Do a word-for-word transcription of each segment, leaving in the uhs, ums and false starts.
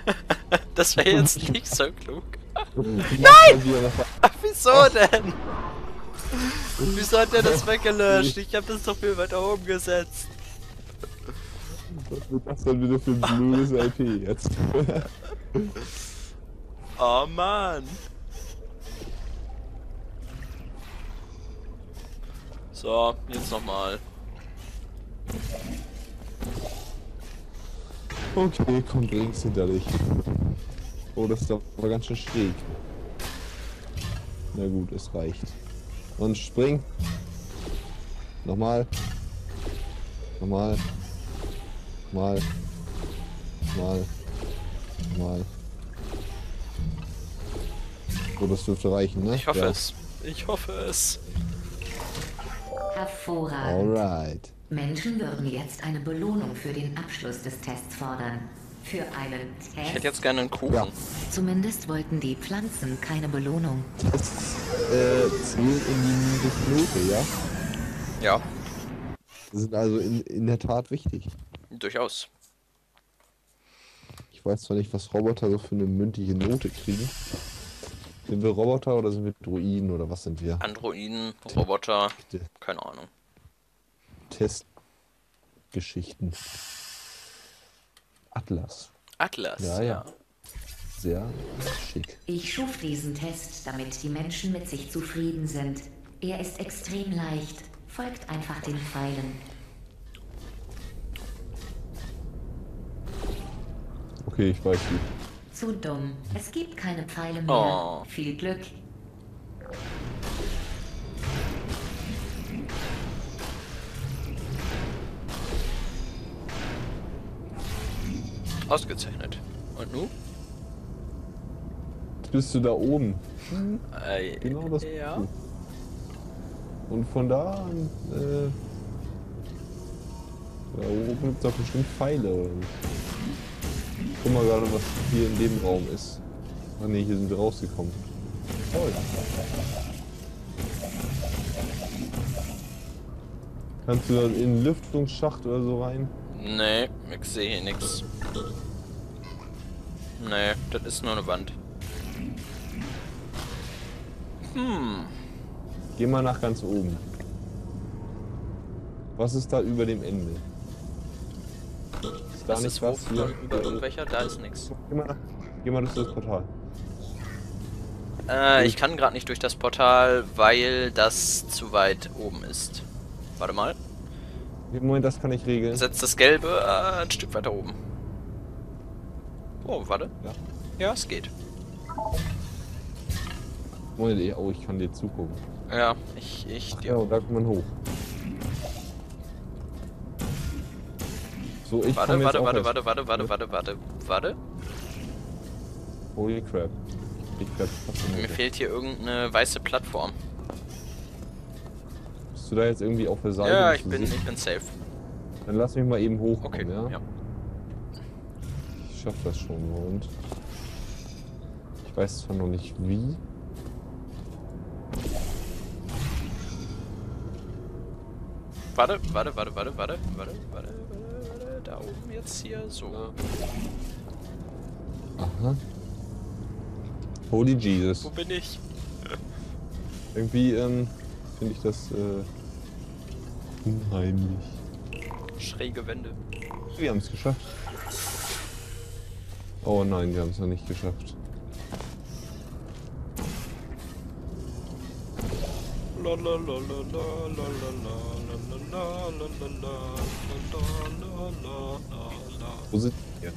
Das wäre jetzt nicht so klug. Nein! Ach, wieso denn? Wieso hat der das weggelöscht? Ich habe das doch viel weiter oben gesetzt. Was wird das denn wieder für ein blödes L P jetzt? Oh Mann. So, jetzt nochmal. Okay, kommt links hinter dich. Oh, das ist doch aber ganz schön schräg. Na gut, es reicht. Und spring. Nochmal. Nochmal. Mal. Mal. Mal. So, das dürfte reichen, ne? Ich hoffe Ja. es. Ich hoffe es. Hervorragend. Alright. Menschen würden jetzt eine Belohnung für den Abschluss des Tests fordern. Für einen Ich Test. hätte jetzt gerne einen Kuchen. Ja. Zumindest wollten die Pflanzen keine Belohnung. Das äh, zählt in die Geflote, ja? Ja, Das sind also in, in der Tat wichtig. durchaus. Ich weiß zwar nicht, was Roboter so für eine mündliche Note kriegen. Sind wir Roboter oder sind wir Droiden oder was sind wir? Androiden, Roboter, keine Ahnung. Testgeschichten. Atlas. Atlas, Ja, ja. ja. Sehr schick. Ich schuf diesen Test, damit die Menschen mit sich zufrieden sind. Er ist extrem leicht. Folgt einfach den Pfeilen. Okay, ich weiß wie. Zu dumm. Es gibt keine Pfeile mehr. Oh. Viel Glück. Ausgezeichnet. Und nu? Jetzt bist du da oben. Äh, Genau das. ja. Und von da an, äh, da oben gibt es doch bestimmt Pfeile. Oder nicht? Guck mal gerade, was hier in dem Raum ist. Ach ne, hier sind wir rausgekommen. Toll. Kannst du dann in einen Lüftungsschacht oder so rein? Nee, ich sehe hier nix. Nee, das ist nur eine Wand. Hm. Geh mal nach ganz oben. Was ist da über dem Ende? Ist da Das nicht ist was wo, hier? über irgendwelcher, da ist nix. Geh mal, nach, geh mal durch das Portal. Äh, ich kann gerade nicht durch das Portal, weil das zu weit oben ist. Warte mal. Moment, das kann ich regeln. Setzt das Gelbe äh, ein Stück weiter oben. Oh, warte. Ja. Ja, es geht. Moment, eh, oh, ich kann dir zugucken. Ja, ich, ich, Ach, dir. ja, da kommt man hoch. So, ich Warte, komm jetzt warte, auch warte, erst- warte, warte, warte, warte, warte, warte. Holy crap. Ich bleib fast Mir fehlt hier irgendeine weiße Plattform. Bist du da jetzt irgendwie auf der Seite? Ja, Bist ich du bin, sicher? ich bin safe. Dann lass mich mal eben hochkommen, Okay, ja? ja. Ich schaff das schon, und ich weiß zwar noch nicht wie. Warte, warte, warte, warte, warte, warte, warte, warte, da oben jetzt hier, so. Aha. Holy Jesus. Wo bin ich? Irgendwie, ähm, finde ich das, äh, unheimlich. Schräge Wände. Wir haben es geschafft. Oh nein, wir haben es noch nicht geschafft. La la la la la la la la la la la la la la la. Wo sind wir?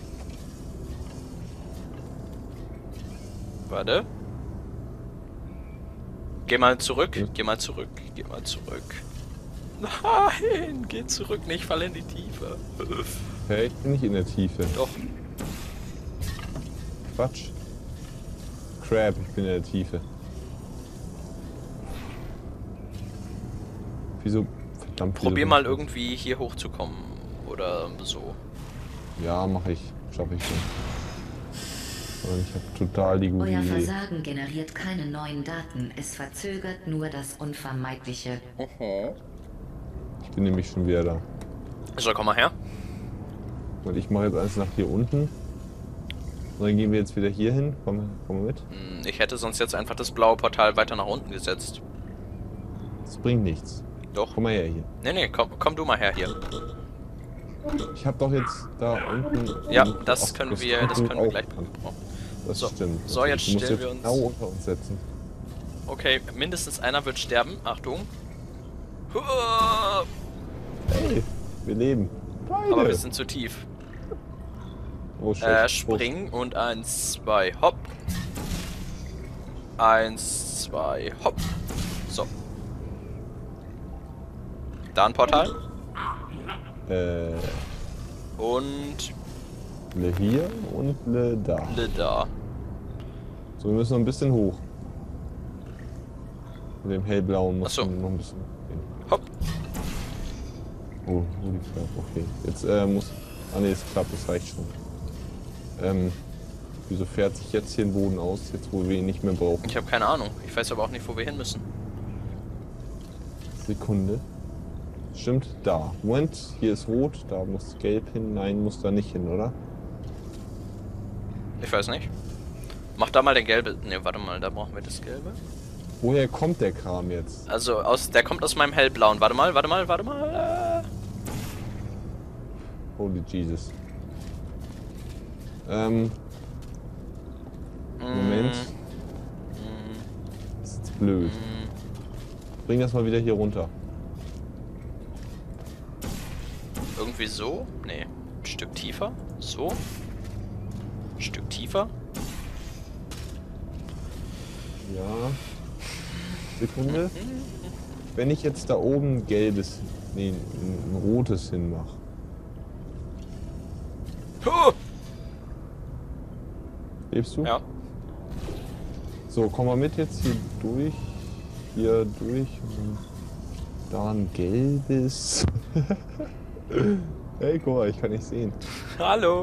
Warte. Geh mal zurück, geh mal zurück, geh mal zurück. Nein, geh zurück, nicht fall in die Tiefe. Hey, ich bin nicht in der Tiefe. Doch, Quatsch. Crap, ich bin in der Tiefe. Wieso? Verdammt. wieso probier bin mal ich- irgendwie hier hochzukommen. Oder so. Ja, mache ich. Schaffe ich schon. Aber ich habe total die gute Euer Idee. Versagen generiert keine neuen Daten. Es verzögert nur das Unvermeidliche. Ich bin nämlich schon wieder da. So, komm mal her. Und ich mache jetzt eins nach hier unten. Und dann gehen wir jetzt wieder hier hin. Komm, komm mit. Hm, Ich hätte sonst jetzt einfach das blaue Portal weiter nach unten gesetzt. Das bringt nichts. Doch. Komm mal her hier. Nee, nee, komm, komm du mal her hier. Ich hab doch jetzt da unten... Ja, unten- das ach, können wir, das tut können wir auch gleich. dran. Oh. Das So, stimmt. so, jetzt Du musst stellen wir uns- genau unter uns setzen. Okay, mindestens einer wird sterben. Achtung. Huah! Hey, wir leben. Beide. Aber wir sind zu tief. Oh, shit. Äh, springen und eins, zwei, hopp. Eins, zwei, hopp. So. Da ein Portal. Oh. Äh, Und le hier und le da. le da. So, wir müssen noch ein bisschen hoch. Mit dem hellblauen muss Ach so. man noch ein bisschen gehen. Hopp. Oh, holy crap, okay. Jetzt äh, muss... Ah ne, es klappt, das reicht schon. Ähm, wieso fährt sich jetzt hier den Boden aus, jetzt wo wir ihn nicht mehr brauchen? Ich habe keine Ahnung. Ich weiß aber auch nicht, wo wir hin müssen. Sekunde. Stimmt, da. Moment, hier ist rot, da muss gelb hin. Nein, muss da nicht hin, oder? Ich weiß nicht. Mach da mal den gelbe. Ne, warte mal, da brauchen wir das gelbe. Woher kommt der Kram jetzt? Also aus, der kommt aus meinem hellblauen. Warte mal, warte mal, warte mal. Holy Jesus. Ähm, Moment. Mm, Das ist jetzt blöd. mm. Bring das mal wieder hier runter. Irgendwie so? Nee. Ein Stück tiefer. So. Ein Stück tiefer. Ja. Sekunde. Wenn ich jetzt da oben ein gelbes, nee, ein, ein rotes hinmache. Huh! Lebst du? Ja. So, komm mal mit jetzt hier durch. Hier durch. Und da ein gelbes. Hey, guck mal, ich kann nicht sehen. Hallo.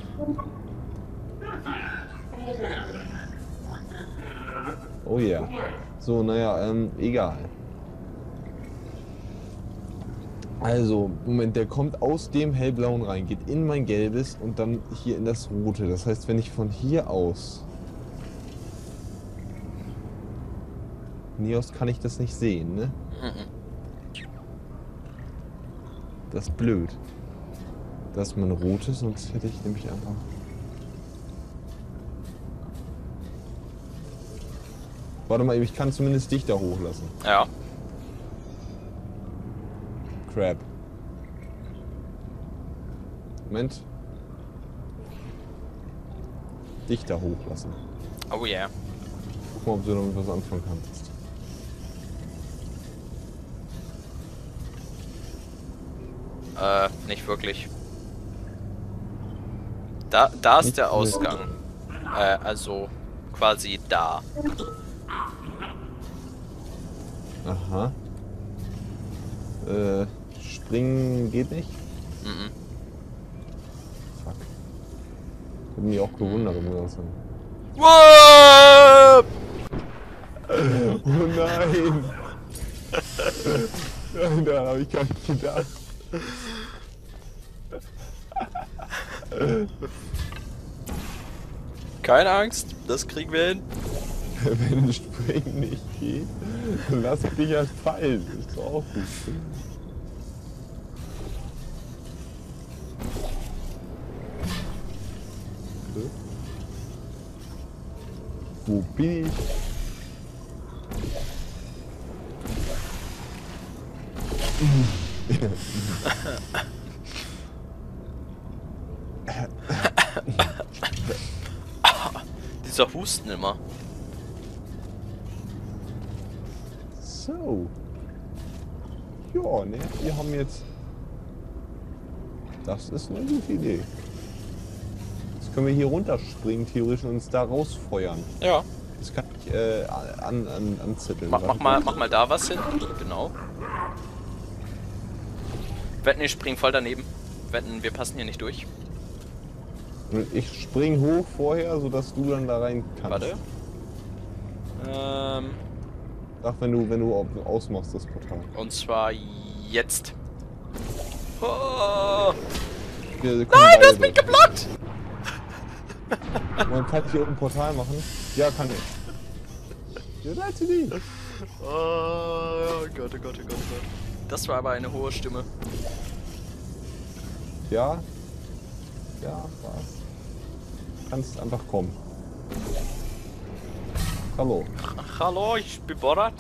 Oh ja. Yeah. So, naja, ähm, egal. Also, Moment, der kommt aus dem hellblauen rein, geht in mein gelbes und dann hier in das rote. Das heißt, wenn ich von hier aus... Hier aus kann ich das nicht sehen, ne? Mhm. Das ist blöd. Das ist mein rotes, sonst hätte ich nämlich einfach... Warte mal, ich kann zumindest dich da hochlassen. Ja. Crap. Moment. Dich da hochlassen. Oh yeah. Guck mal, ob du damit was anfangen kannst. Äh, nicht wirklich. Da, da ist Nicht der wirklich. Ausgang. Äh, also quasi da. Aha. Äh, springen geht nicht? Mhm. Fuck. Ich hab mich auch gewundert, muss ich sagen. Wow! Oh nein! Nein, daran habe ich gar nicht gedacht. Keine Angst, das kriegen wir hin. Wenn Springen nicht geht, dann lass ich dich halt fallen. Ist doch auch gut. Okay. Wo bin ich? Dieser Husten immer. So. Ja, ne? Wir haben jetzt... Das ist eine gute Idee. Jetzt können wir hier runterspringen, theoretisch, und uns da rausfeuern. Ja. Das kann ich äh, an, an, anzetteln. Mach, mach, mal, mach mal da was hin. Genau. Wetten, ich spring voll daneben. Wetten, wir passen hier nicht durch. Und ich spring hoch vorher, sodass du dann da rein kannst. Warte. Ähm, Ach, wenn du, wenn du au- ausmachst, das Portal. und zwar jetzt. Oh, Wir können nein, du beide hast mich durch. geblockt! Man kann hier oben ein Portal machen. Ja, kann ich. Ja, leite die. Oh Gott, oh Gott, oh Gott, oh Gott. Das war aber eine hohe Stimme. Ja. Ja, was? Kannst einfach kommen. Hallo. Ach, hallo, ich bin Borat.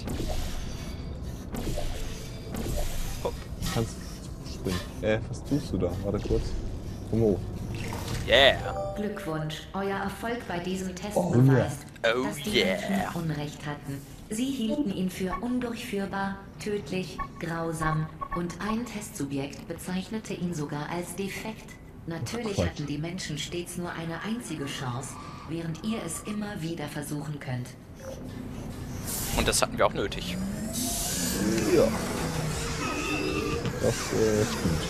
Hopp. Kannst springen. Äh, was tust du da? Warte kurz. Komm hoch. Yeah. Glückwunsch, euer Erfolg bei diesem Test Oh, beweist, yeah. dass die Oh, yeah. Menschen Unrecht hatten. Sie hielten ihn für undurchführbar, tödlich, grausam und ein Testsubjekt bezeichnete ihn sogar als defekt. Natürlich Quatsch. hatten die Menschen stets nur eine einzige Chance, während ihr es immer wieder versuchen könnt. Und das hatten wir auch nötig. Ja. Das äh, stimmt.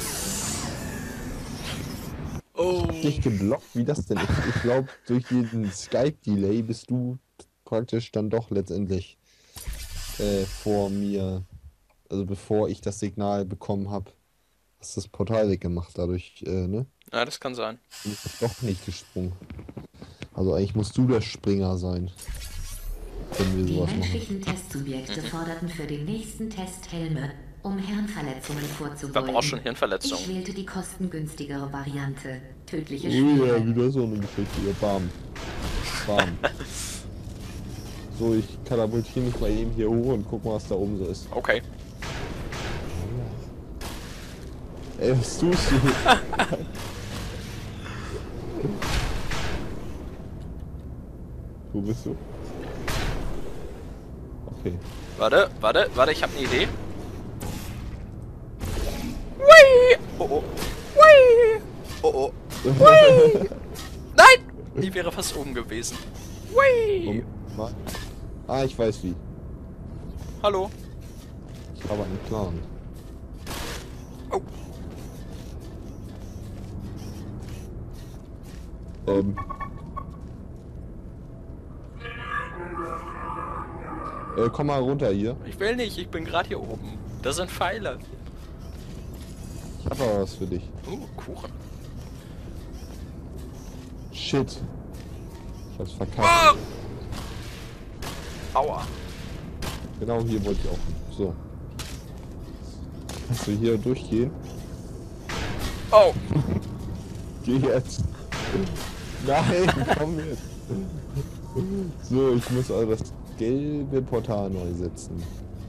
Oh. Dich geblockt, wie das denn ist. Ich glaube, durch diesen Skype-Delay bist du praktisch dann doch letztendlich äh, vor mir, also bevor ich das Signal bekommen habe, hast das Portal weggemacht. Dadurch, äh, ne? Ja, das kann sein. Bin ich doch nicht gesprungen. Also eigentlich musst du der Springer sein, wenn wir Die sowas machen. menschlichen Testsubjekte forderten für den nächsten Test Helme, um Hirnverletzungen Wer vorzubeugen. braucht schon Ich Hirnverletzungen? wählte die kostengünstigere Variante. Tödliche Oh ja, Schmiere. wieder so eine Geschichte. Ja, bam. Bam. So, ich katapultiere mich mal eben hier hoch und guck mal, was da oben so ist. Okay. Ey, was tust du? Wo bist du? Okay. Warte, warte, warte, ich habe eine Idee. Whee! Oh oh. Whee! Oh oh. Whee! Nein! Die wäre fast oben gewesen. Whee! Moment mal. Ah, ich weiß wie. Hallo. Ich habe einen Plan. Oh. Ähm. Äh, komm mal runter hier. Ich will nicht, ich bin gerade hier oben. Das sind Pfeile. Ich habe aber was für dich. Uh, Kuchen. Shit. Ich hab's verkackt. Ah! Aua. Genau hier wollte ich auch hin. So. Kannst du hier durchgehen? Oh. Geh jetzt. Nein, komm jetzt. So, ich muss also das gelbe Portal neu setzen.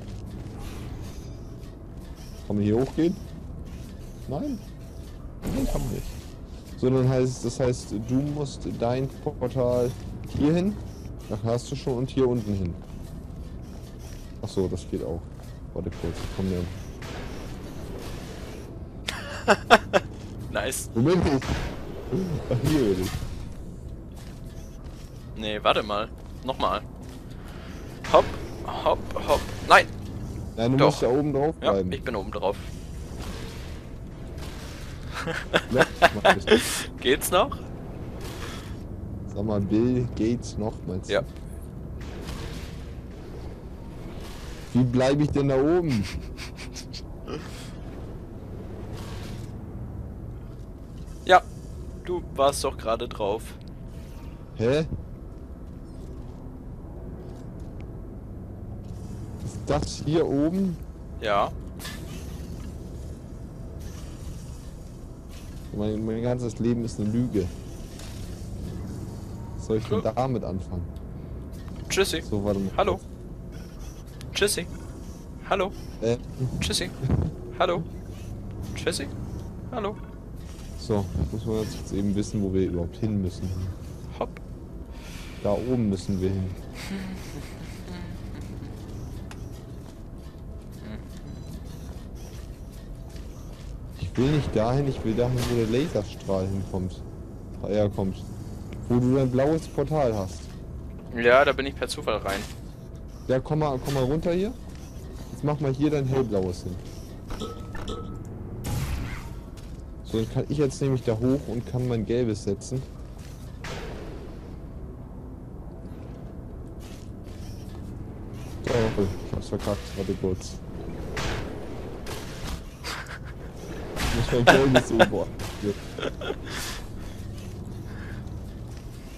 Kann man hier hochgehen? Nein? Nein, kann man nicht. So, dann heißt das heißt, du musst dein Portal hier hin. Ach, hast du schon, und hier unten hin. Ach so, das geht auch. Warte kurz, ich komm mir. Nice. Wo bin ich? Ach, hier bin ich. Nee, warte mal. Nochmal. Hopp, hopp, hopp. Nein. Nein, du Doch. musst da oben drauf Ja, bleiben. ich bin oben drauf. Ja, ich mach das. Geht's noch? Sag mal, Bill Gates noch, meinst du? Ja. Wie bleibe ich denn da oben? Ja. Du warst doch gerade drauf. Hä? Ist das hier oben? Ja. Mein, mein ganzes Leben ist eine Lüge. Was soll ich denn Cool. damit anfangen? Tschüssi. So, warte mal. Hallo. Tschüssi. Hallo. Äh, Tschüssi. Hallo. Tschüssi. Hallo. so, muss man jetzt eben wissen, wo wir überhaupt hin müssen. Hopp. Da oben müssen wir hin. Ich will nicht dahin, ich will dahin, wo der Laserstrahl hinkommt. Herkommt. Wo du ein blaues Portal hast. Ja, da bin ich per Zufall rein. Ja, komm mal, komm mal runter hier. Jetzt mach mal hier dein hellblaues hin. So, dann kann ich jetzt nämlich da hoch und kann mein gelbes setzen. So, ich hab's verkackt. Warte kurz. Ich muss mein gelbes so boah. Hier.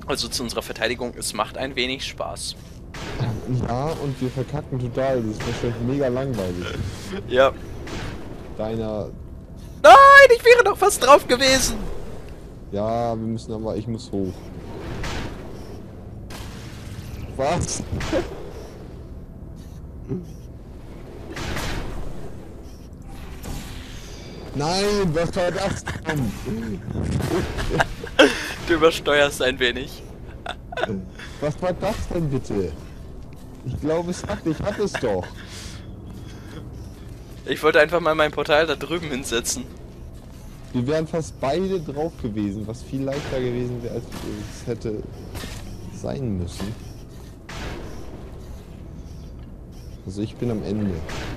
Also zu unserer Verteidigung, es macht ein wenig Spaß. Ja, und wir verkacken total. Das ist wahrscheinlich mega langweilig. Ja. Deiner... Nein, ich wäre doch fast drauf gewesen. Ja, wir müssen aber... Ich muss hoch. Was? Nein, was war das denn? Du übersteuerst ein wenig. Was war das denn bitte? Ich glaube, es hat, ich hatte es doch. Ich wollte einfach mal mein Portal da drüben hinsetzen. Wir wären fast beide drauf gewesen, was viel leichter gewesen wäre, als es hätte sein müssen. Also ich bin am Ende.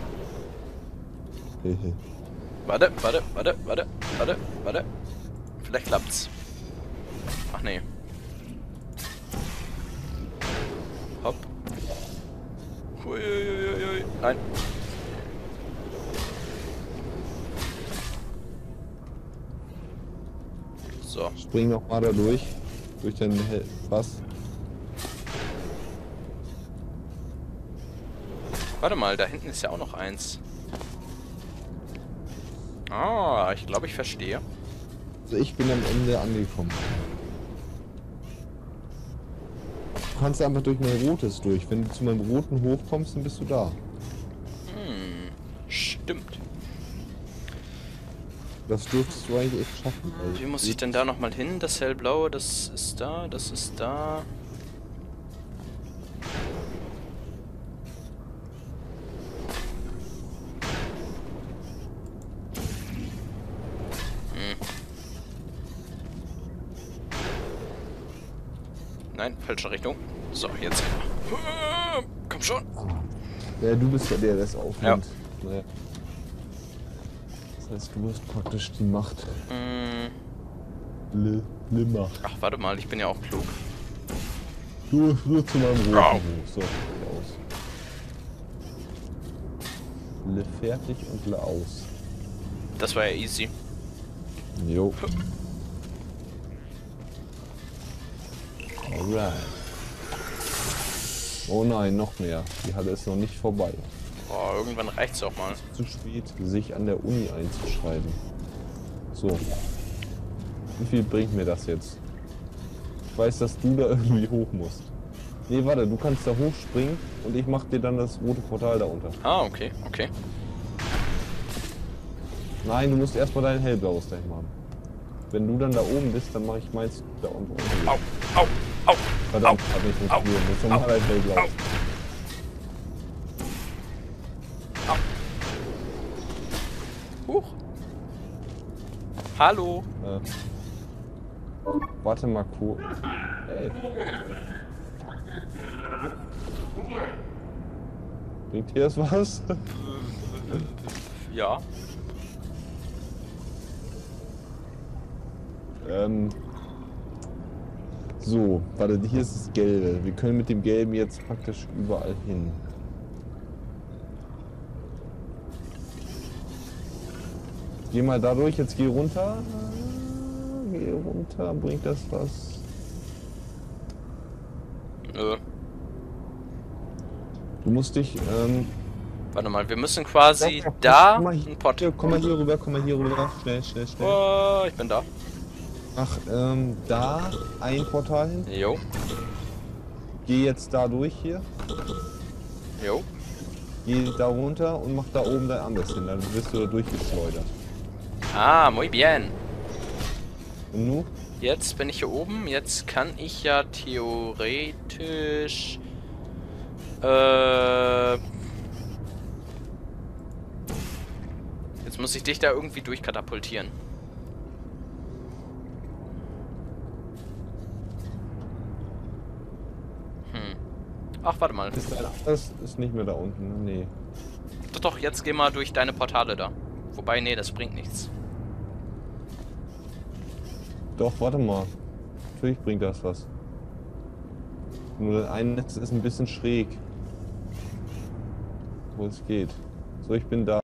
Warte, warte, warte, warte, warte, warte. Vielleicht klappt's. Ach nee. Hopp. Huiuiuiui. Nein. So. Spring noch mal da durch. Durch den Hel was? Warte mal, da hinten ist ja auch noch eins. Ah, ich glaube, ich verstehe. Also ich bin am Ende angekommen. Du kannst einfach durch mein rotes durch. Wenn du zu meinem roten hochkommst, dann bist du da. Hm, stimmt. Das dürftest du eigentlich echt schaffen. Also Wie muss ich denn da nochmal hin? Das hellblaue, das ist da, das ist da. Hm. Nein, falsche Richtung. So, jetzt. Komm schon. Ja, du bist ja der, der es aufnimmt. Ja. Naja. Das heißt, du hast praktisch die Macht. Hm. Le, Le Macht. Ach, warte mal, ich bin ja auch klug. Du wirst zu meinem roten Au. hoch. So, aus. Le fertig und le aus. Das war ja easy. Jo. Alright. Oh nein, noch mehr. Die Halle ist noch nicht vorbei. Boah, irgendwann reicht's auch mal. Zu spät, sich an der Uni einzuschreiben. So. Wie viel bringt mir das jetzt? Ich weiß, dass du da irgendwie hoch musst. Nee, warte, du kannst da hochspringen und ich mach dir dann das rote Portal da unter. Ah, okay, okay. Nein, du musst erstmal dein hellblaues dahin machen. Wenn du dann da oben bist, dann mache ich meins da unten. Au, au, au. Verdammt, au, hat nicht au, funktioniert. Das ist normal ein hellblau. au. Huch. Hallo. Äh, warte mal kurz. Ey. Bringt dir das was? Ja. ähm. So, warte, hier ist das Gelbe. Wir können mit dem Gelben jetzt praktisch überall hin. Geh mal dadurch, jetzt geh runter. Geh runter, bringt das was? Nö. Du musst dich, ähm... Warte mal, wir müssen quasi Doch, doch, da komm mal ein hier, Port. komm mal hier rüber, komm mal hier rüber. Schnell, schnell, schnell. Oh, ich bin da. Mach, ähm, da ein Portal hin. Jo, Geh jetzt da durch hier. jo. Geh da runter und mach da oben dein anderes hin. Dann wirst du da durchgeschleudert. Ah, muy bien. Und nu? Jetzt bin ich hier oben. Jetzt kann ich ja theoretisch... Äh... Jetzt muss ich dich da irgendwie durchkatapultieren. Hm. Ach, warte mal. Ist dein anderes ist nicht mehr da unten, ne? Nee. Doch, doch, jetzt geh mal durch deine Portale da. Wobei, nee, das bringt nichts. Doch, warte mal. Natürlich bringt das was. Nur das eine Netz ist ein bisschen schräg. Wo es geht. So, ich bin da.